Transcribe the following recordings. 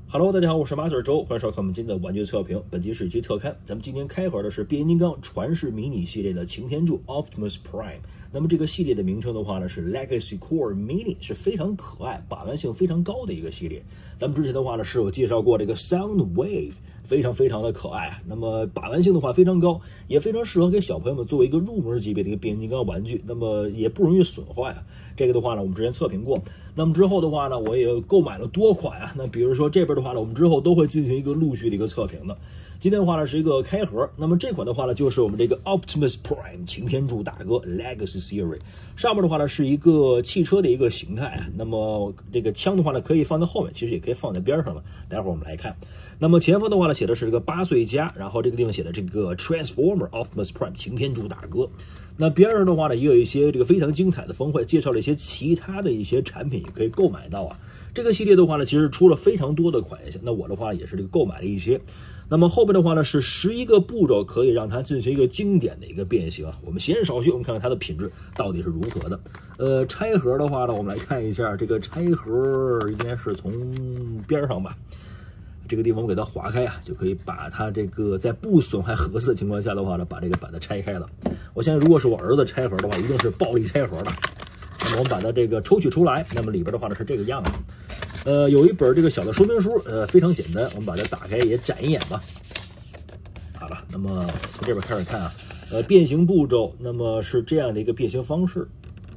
Hello， 大家好，我是马 Sir 周，欢迎收看我们今天的玩具测评。本期是一期特刊，咱们今天开盒的是变形金刚传世迷你系列的擎天柱 Optimus Prime。那么这个系列的名称的话呢是 Legacy Core Mini， 是非常可爱、把玩性非常高的一个系列。咱们之前的话呢是有介绍过这个 Soundwave， 非常的可爱啊。那么把玩性的话非常高，也非常适合给小朋友们作为一个入门级别的一个变形金刚玩具，那么也不容易损坏啊。这个的话呢我们之前测评过，那么之后的话呢我也购买了多款啊。那比如说这边的话呢，我们之后都会进行一个陆续的一个测评的。今天的话呢是一个开盒，那么这款的话呢就是我们这个 Optimus Prime 擎天柱大哥 Legacy Series， 上面的话呢是一个汽车的一个形态啊。那么这个枪的话呢可以放在后面，其实也可以放在边上了，待会儿我们来看。那么前方的话呢写的是这个8岁加，然后这个地方写的这个 Transformer Optimus Prime 擎天柱大哥。那边上的话呢也有一些这个非常精彩的峰会，介绍了一些其他的一些产品也可以购买到啊。这个系列的话呢其实出了非常多的款型，那我的话也是这个购买了一些。那么后边的话呢是11个步骤可以让它进行一个经典的一个变形啊。我们闲言少叙，我们看看它的品质到底是如何的。拆盒的话呢，我们来看一下这个拆盒应该是从边上吧。这个地方我给它划开啊，就可以把它这个在不损害盒子的情况下的话呢，把它拆开了。我相信如果是我儿子拆盒的话，一定是暴力拆盒的。那么我们把它这个抽取出来，那么里边的话呢是这个样子。有一本这个小的说明书，非常简单，我们把它打开也展一眼吧。好了，那么从这边开始看啊，变形步骤，那么是这样的一个变形方式，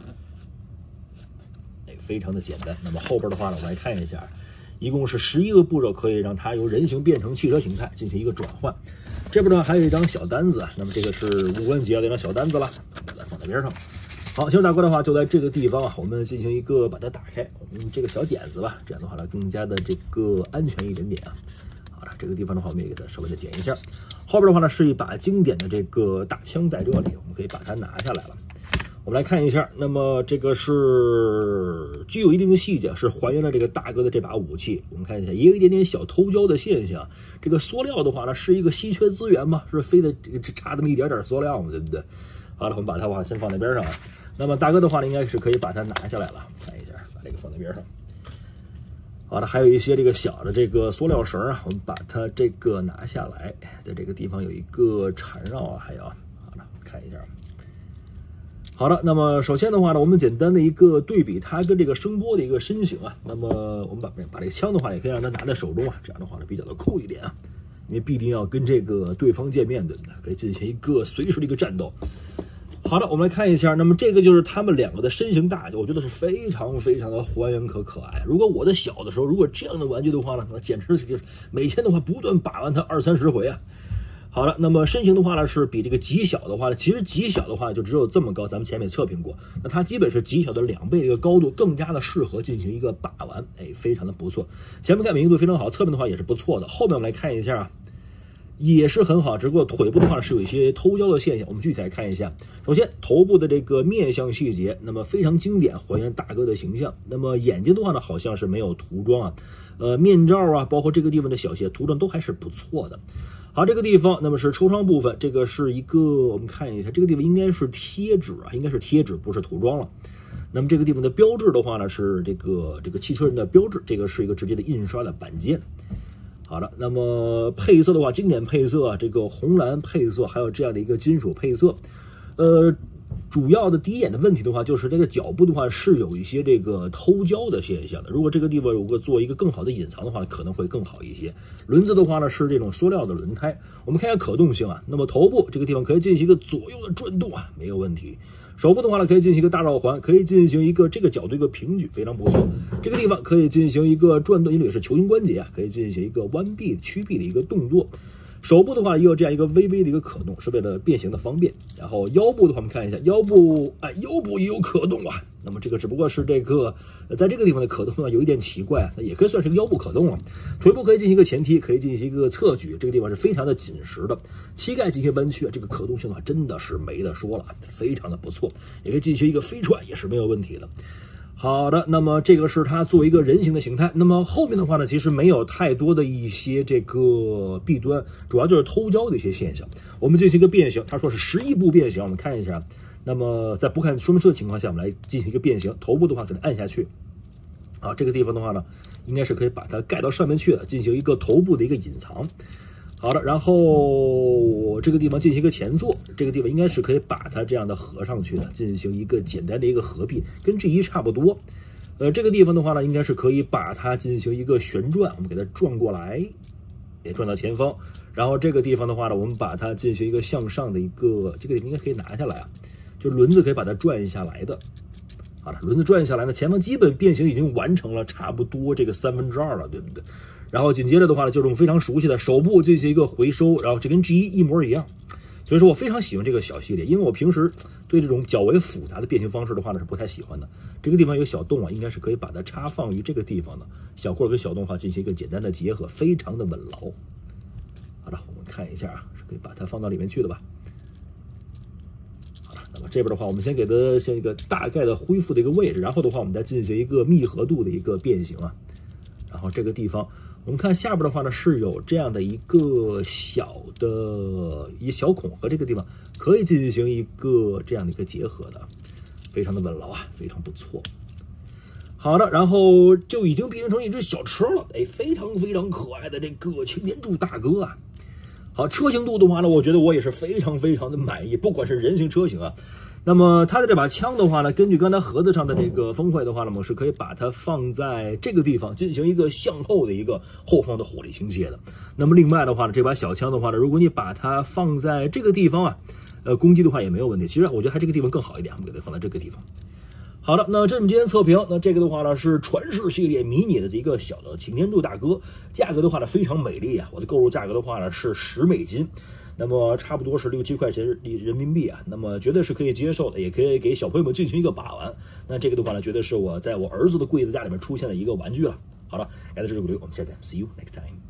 非常的简单。那么后边的话呢，我们来看一下。一共是11个步骤，可以让它由人形变成汽车形态进行一个转换。这边呢还有一张小单子，那么这个是无关节的一张小单子了，把它放在边上。好，其实大哥的话就在这个地方啊，我们进行一个把它打开，我们这个小剪子吧，这样的话呢更加的这个安全一点点啊。好了，这个地方的话我们也给它稍微的剪一下。后边的话呢是一把经典的这个大枪在这里，我们可以把它拿下来了。我们来看一下，那么这个是具有一定的细节，是还原了这个大哥的这把武器。我们看一下，也有一点点小偷胶的现象。这个塑料的话呢，是一个稀缺资源嘛，是非得差这么一点点塑料嘛，对不对？好了，我们把它的话先放在边上啊。那么大哥的话呢，应该是可以把它拿下来了。看一下，把这个放在边上。好的，还有一些这个小的这个塑料绳啊，我们把它这个拿下来，在这个地方有一个缠绕啊，还有好了，看一下。好的，那么首先的话呢，我们简单的一个对比它跟这个声波的一个身形啊。那么我们把这个枪的话，也可以让它拿在手中啊，这样的话呢比较的酷一点啊，因为必定要跟这个对方见面，对不对？可以进行一个随时的一个战斗。好的，我们来看一下，那么这个就是他们两个的身形大小，我觉得是非常的还原可爱。如果我的小的时候，如果这样的玩具的话呢，那简直是每天的话不断把玩它20-30回啊。好了，那么身形的话呢是比这个极小的话呢，其实极小的话就只有这么高，咱们前面测评过，那它基本是极小的2倍的一个高度，更加的适合进行一个把玩，非常的不错。前面看敏捷度非常好，侧面的话也是不错的。后面我们来看一下啊，也是很好，只不过腿部的话是有一些偷胶的现象，我们具体来看一下。首先头部的这个面相细节，那么非常经典，还原大哥的形象。那么眼睛的话呢，好像是没有涂装啊，面罩啊，包括这个地方的小鞋涂装都还是不错的。好，这个地方那么是抽窗部分，这个是一个我们看一下，这个地方应该是贴纸啊，应该是贴纸，不是涂装了。那么这个地方的标志的话呢是这个汽车人的标志，这个是一个直接的印刷的板件。好的，那么配色的话，经典配色，这个红蓝配色，还有这样的一个金属配色。主要的第一眼的问题的话，就是这个脚部的话是有一些这个偷胶的现象的。如果这个地方有个做一个更好的隐藏的话，可能会更好一些。轮子的话呢是这种塑料的轮胎。我们看一下可动性啊，那么头部这个地方可以进行一个左右的转动啊，没有问题。手部的话呢可以进行一个大绕环，可以进行一个这个角度一个平举，非常不错。这个地方可以进行一个转动，因为也是球形关节啊，可以进行一个弯臂屈臂的一个动作。手部的话也有这样一个微微的一个可动，是为了变形的方便。然后腰部的话，我们看一下腰部，腰部也有可动啊。那么这个只不过是这个在这个地方的可动啊有一点奇怪，那也可以算是一个腰部可动了。腿部可以进行一个前踢，可以进行一个侧举，这个地方是非常的紧实的。膝盖进行弯曲，这个可动性的话真的是没得说了，非常的不错。也可以进行一个飞踹，也是没有问题的。好的，那么这个是它作为一个人形的形态。那么后面的话呢，其实没有太多的一些这个弊端，主要就是偷胶的一些现象。我们进行一个变形，他说是11步变形，我们看一下。那么在不看说明书的情况下，我们来进行一个变形。头部的话给它按下去， 啊，这个地方的话呢，应该是可以把它盖到上面去的，进行一个头部的一个隐藏。好的，然后这个地方进行一个前座，这个地方应该是可以把它这样的合上去的，进行一个简单的一个合并，跟 G1 差不多。这个地方的话呢，应该是可以把它进行一个旋转，我们给它转过来，也转到前方。然后这个地方的话呢，我们把它进行一个向上的一个，这个地方应该可以拿下来啊，就轮子可以把它转下来的。好了，轮子转下来呢，前方基本变形已经完成了，差不多这个2/3了，对不对？然后紧接着的话呢，就是我们非常熟悉的手部进行一个回收，然后这跟 G1 一模一样。所以说我非常喜欢这个小系列，因为我平时对这种较为复杂的变形方式的话呢是不太喜欢的。这个地方有小洞啊，应该是可以把它插放于这个地方的，小棍跟小洞的话进行一个简单的结合，非常的稳牢。好了，我们看一下啊，是可以把它放到里面去的吧？好了，那么这边的话，我们先给它先一个大概的恢复的一个位置，然后的话，我们再进行一个密合度的一个变形啊。然后这个地方，我们看下边的话呢，是有这样的一个小孔，和这个地方可以进行一个这样的一个结合的，非常的稳牢啊，非常不错。好的，然后就已经变成一只小车了，哎，非常非常可爱的这个擎天柱大哥啊。好，车型度的话呢，我觉得我也是非常非常的满意，不管是人形车型啊。那么它的这把枪的话呢，根据刚才盒子上的这个峰会的话呢，我是可以把它放在这个地方进行一个向后的一个后方的火力倾斜的。那么另外的话呢，这把小枪的话呢，如果你把它放在这个地方啊，攻击的话也没有问题。其实我觉得它这个地方更好一点，我们给它放在这个地方。好的，那这是我们今天测评。那这个的话呢是传世系列迷你的一个小的擎天柱大哥，价格的话呢非常美丽啊！我的购入价格的话呢是$10，那么差不多是6、7块钱人民币啊，那么绝对是可以接受的，也可以给小朋友们进行一个把玩。那这个的话呢，绝对是我在我儿子的柜子家里面出现的一个玩具了。好了，感谢支持鼓励，我们下次见 ，See you next time。